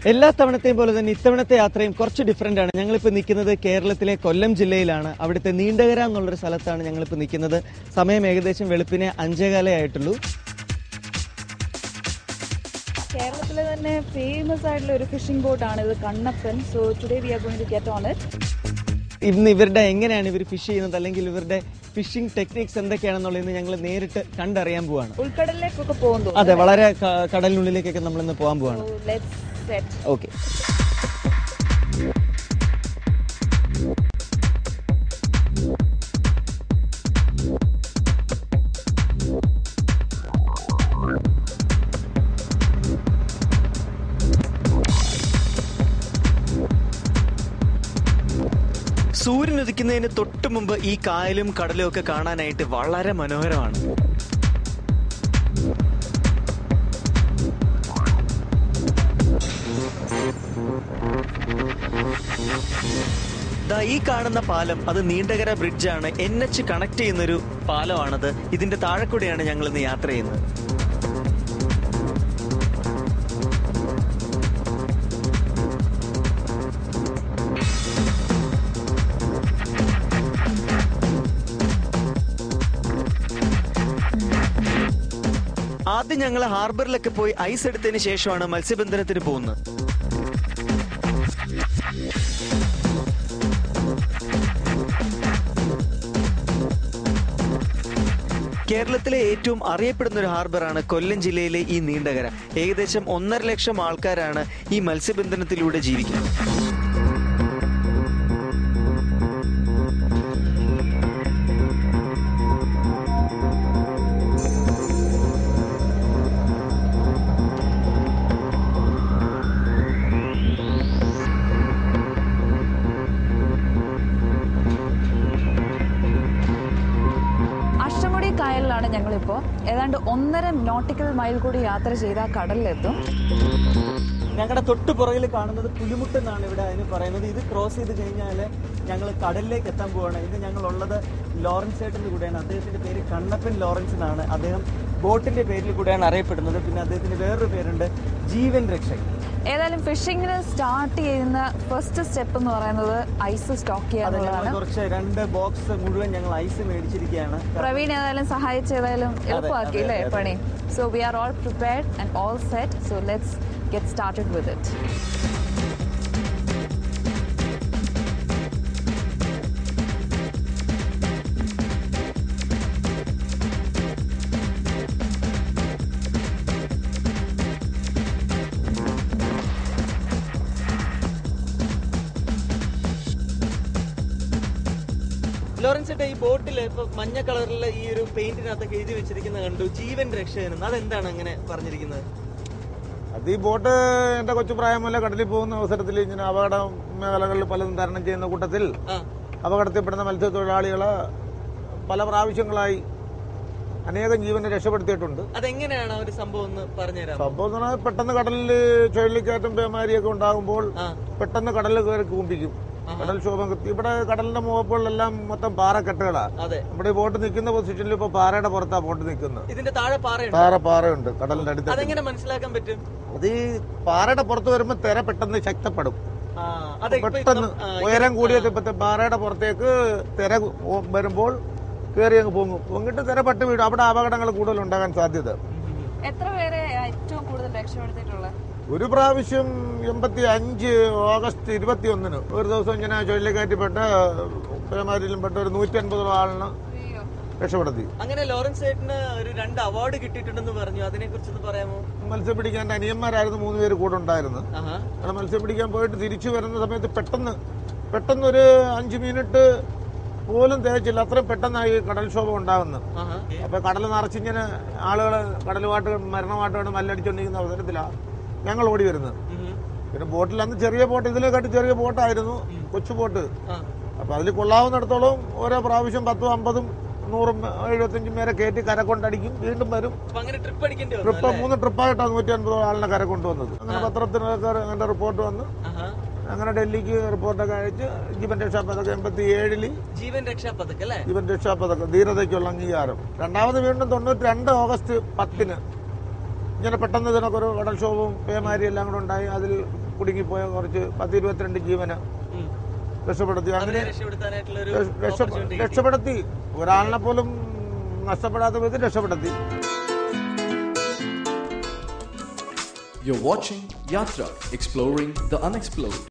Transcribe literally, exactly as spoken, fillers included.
എല്ലാ തവണത്തെയും പോലെ തന്നെ ഇത്തവണത്തെ യാത്രയും കുറച്ച് ഡിഫറെന്റ് ആണ്. ഞങ്ങളിപ്പോൾ നിൽക്കുന്നത് കേരളത്തിലെ കൊല്ലം ജില്ലയിലാണ്. അവിടുത്തെ നീണ്ടകര എന്നുള്ളൊരു സ്ഥലത്താണ് ഞങ്ങളിപ്പോൾ നിൽക്കുന്നത്. സമയം ഏകദേശം വെളുപ്പിനെ അഞ്ചേകാലേ ആയിട്ടുള്ളൂ. കേരളത്തിലെ തന്നെ ഫേമസ് ആയിട്ടുള്ള ഒരു ഫിഷിംഗ് ബോട്ടാണ് ഇത്, Kannappan. So today we are going to get on it. ഇന്ന് ഇവരുടെ എങ്ങനെയാണ് ഇവർ ഫിഷ് ചെയ്യുന്നത്, അല്ലെങ്കിൽ ഇവരുടെ ഫിഷിംഗ് ടെക്നിക്സ് എന്തൊക്കെയാണെന്നുള്ളത് ഞങ്ങൾ നേരിട്ട് കണ്ടറിയാൻ പോവാണ്. ഉൾക്കടലിലേക്കൊക്കെ പോകുന്നു. അതെ, വളരെ കടലിനുള്ളിലേക്കൊക്കെ നമ്മളിന്ന് പോകാൻ പോവാണ്. ഓക്കെ. സൂര്യൻ ഉദിക്കുന്നതിന് തൊട്ട് മുമ്പ് ഈ കായലും കടലും ഒക്കെ കാണാനായിട്ട് വളരെ മനോഹരമാണ്. ഈ കാണുന്ന പാലം അത് നീണ്ടകര ബ്രിഡ്ജാണ്. എൻ എച്ച് കണക്ട് ചെയ്യുന്നൊരു പാലമാണത്. ഇതിന്റെ താഴെ കൂടെയാണ് ഞങ്ങൾ ഇന്ന് യാത്ര ചെയ്യുന്നത്. ആദ്യം ഞങ്ങൾ ഹാർബറിലൊക്കെ പോയി ഐസ് എടുത്തതിന് ശേഷമാണ് മത്സ്യബന്ധനത്തിന് പോകുന്നത്. കേരളത്തിലെ ഏറ്റവും അറിയപ്പെടുന്ന ഒരു ഹാർബറാണ് കൊല്ലം ജില്ലയിലെ ഈ നീണ്ടകര. ഏകദേശം ഒന്നര ലക്ഷം ആൾക്കാരാണ് ഈ മത്സ്യബന്ധനത്തിലൂടെ ജീവിക്കുന്നത്. കായലിലാണ് ഞങ്ങളിപ്പോൾ. ഏതാണ്ട് ഒന്നര നോട്ടിക്കൽ മൈൽ കൂടി യാത്ര ചെയ്ത കടലിലെത്തും. ഞങ്ങളുടെ തൊട്ട് പുറകിൽ കാണുന്നത് പുലിമുട്ട് എന്നാണ് ഇവിടെ അതിന് പറയുന്നത്. ഇത് ക്രോസ് ചെയ്ത് കഴിഞ്ഞാൽ ഞങ്ങൾ കടലിലേക്ക് എത്താൻ പോവാണ്. ഇത് ഞങ്ങളുള്ളത് ലോറൻസ് ചേട്ടൻ്റെ കൂടെയാണ്. അദ്ദേഹത്തിന്റെ പേര് കണ്ണപ്പൻ ലോറൻസ് എന്നാണ്. അദ്ദേഹം ബോട്ടിന്റെ പേരിൽ കൂടെയാണ് അറിയപ്പെടുന്നത്. പിന്നെ അദ്ദേഹത്തിന്റെ വേറൊരു പേരുണ്ട്, ജീവൻ രക്ഷകൻ. ഏതായാലും ഫിഷിങ്ങിന് സ്റ്റാർട്ട് ചെയ്യുന്ന ഫസ്റ്റ് സ്റ്റെപ്പ് എന്ന് പറയുന്നത് ഐസ് സ്റ്റോക്ക് ചെയ്യാന്നുള്ളതാണ്. കുറച്ച് രണ്ട് ബോക്സ് മുഴുവൻ ഞങ്ങൾ ഐസ് മേടിച്ചിരിക്കുകയാണ്. പ്രവീൺ ഏതായാലും സഹായിച്ച് ഏതായാലും എളുപ്പമാക്കി അല്ലേ പണി. So we are all prepared and all set. So let's get started with it. Lawrence, ഈ ബോട്ടിൽ ഇപ്പൊ മഞ്ഞ കളറിലെ ഈ ഒരു പെയിന്റിനകത്തൊക്കെ എഴുതി വെച്ചിരിക്കുന്ന കണ്ടു, ജീവൻ രക്ഷകൻ. അതെന്താണ് അങ്ങനെ പറഞ്ഞിരിക്കുന്നത്? അത് ഈ ബോട്ട് എന്റെ കൊച്ചു പ്രായം മുതലേ കടലിൽ പോകുന്ന അവസരത്തിൽ ഇങ്ങനെ അപകട മേഖലകളിൽ പലതും തരണം ചെയ്യുന്ന കൂട്ടത്തിൽ അപകടത്തിൽപ്പെടുന്ന മത്സ്യത്തൊഴിലാളികളെ പല പ്രാവശ്യങ്ങളായി അനേകം ജീവനെ രക്ഷപ്പെടുത്തിയിട്ടുണ്ട്. അതെങ്ങനെയാണ് ഒരു സംഭവം എന്ന് പറഞ്ഞുതരാം. സംഭവം എന്ന് പറഞ്ഞാൽ പെട്ടെന്ന് കടലിൽ ചുഴലിക്കാറ്റും പേമാരിയൊക്കെ ഉണ്ടാകുമ്പോൾ പെട്ടെന്ന് കടലിൽ കയറി കൂമ്പിക്കും. കടൽ ക്ഷോഭം. ഇവിടെ കടലിന്റെ മുഖപ്പുകളിലെല്ലാം മൊത്തം പാറക്കെട്ടുകളാ. നമ്മുടെ ഈ ബോട്ട് നിൽക്കുന്ന പൊസിഷനിൽ ഇപ്പൊ പാറയുടെ പുറത്താ ബോട്ട് നിൽക്കുന്നത്. ഇതിന്റെ താഴെ താഴെ പാറയുണ്ട് കടലിന്റെ അടുത്ത്. അതെങ്ങനെ മനസ്സിലാക്കാൻ പറ്റും? അത് ഈ പാറയുടെ പുറത്ത് വരുമ്പോ തിര പെട്ടെന്ന് ശക്തപ്പെടും. പെട്ടെന്ന് ഉയരം കൂടിയ പാറയുടെ പുറത്തേക്ക് തിര വരുമ്പോൾ കയറി അങ്ങ് പൊങ്ങും. പൊങ്ങിട്ട് തിര പട്ട് വീടും. അവിടെ അപകടങ്ങൾ കൂടുതൽ ഉണ്ടാകാൻ സാധ്യത. എത്ര പേരെ ഏറ്റവും കൂടുതൽ രക്ഷപ്പെടുത്തിയിട്ടുള്ളത്? ഒരു പ്രാവശ്യം എൺപത്തി അഞ്ച് ഓഗസ്റ്റ് ഇരുപത്തി ഒന്നിന് ഒരു ദിവസം ഇങ്ങനെ ചുഴലിക്കാറ്റിൽപ്പെട്ട് പേമാരിയിലും പെട്ട ഒരു നൂറ്റി അൻപതോളം ആളിന് രക്ഷപ്പെടുത്തി. അങ്ങനെ ലോറൻസ് ചേട്ടന് ഒരു രണ്ട് അവാർഡ് കിട്ടിയിട്ടുണ്ടെന്ന് പറഞ്ഞു. അതിനെ കുറിച്ച് പറയാമോ? മത്സ്യം പിടിക്കാൻ അനിയന്മാരായിരുന്നു മൂന്ന് പേര് കൂടെ ഉണ്ടായിരുന്നു. അവിടെ മത്സ്യം പിടിക്കാൻ പോയിട്ട് തിരിച്ചു വരുന്ന സമയത്ത് പെട്ടെന്ന് പെട്ടെന്ന് ഒരു അഞ്ചു മിനിറ്റ് പോലും തേച്ചില്ല, അത്രയും പെട്ടെന്നായി കടൽക്ഷോഭം ഉണ്ടാകുന്നത്. അപ്പൊ കടൽ നിറച്ചിങ്ങനെ ആളുകൾ കടലുമായിട്ട് മരണമായിട്ട് മല്ലടിച്ചോണ്ടിരിക്കുന്ന അവസരത്തിലാണ് ഞങ്ങൾ ഓടി വരുന്നത്. പിന്നെ ബോട്ടിൽ അന്ന് ചെറിയ ബോട്ട്, ഇതിനെക്കാട്ടി ചെറിയ ബോട്ടായിരുന്നു, കൊച്ചു ബോട്ട്. അപ്പൊ അതിൽ കൊള്ളാവുന്നിടത്തോളം ഓരോ പ്രാവശ്യം പത്തും അമ്പതും നൂറും എഴുപത്തിയഞ്ചും പേരെ കയറ്റി കര കൊണ്ടടിക്കും, വീണ്ടും വരും. ട്രിപ്പ് മൂന്ന് ട്രിപ്പായിട്ടാണ് നൂറ്റി അൻപത് ആളിനെ കര കൊണ്ടുവന്നത്. അങ്ങനെ പത്രത്തിനൊക്കെ അങ്ങനെ റിപ്പോർട്ട് വന്ന് അങ്ങനെ ഡൽഹിക്ക് റിപ്പോർട്ടൊക്കെ അയച്ച് ജീവൻ രക്ഷാ പതക്കം എൺപത്തി ഏഴില് ജീവൻ രക്ഷാ പതക്കം അല്ലേ ജീവൻ രക്ഷാ പതക്കം ധീരതയ്ക്കുള്ള അംഗീകാരം. രണ്ടാമത് വീണ്ടും തൊണ്ണൂറ്റി രണ്ട് ഓഗസ്റ്റ് പത്തിന് ഇങ്ങനെ പെട്ടെന്ന് ഇതിനൊക്കെ ഒരു കടൽക്ഷോഭവും പേമാരി എല്ലാം കൂടെ ഉണ്ടായി. അതിൽ കുടുങ്ങിപ്പോയ കുറച്ച് പത്ത് ഇരുപത്തിരണ്ട് ജീവന് രക്ഷപ്പെടുത്തി. അങ്ങനെ രക്ഷപ്പെടുത്തി, ഒരാളിനെ പോലും നഷ്ടപ്പെടാത്ത വിധത്തിൽ രക്ഷപ്പെടുത്തി. You're watching Yathra, exploring the unexplored.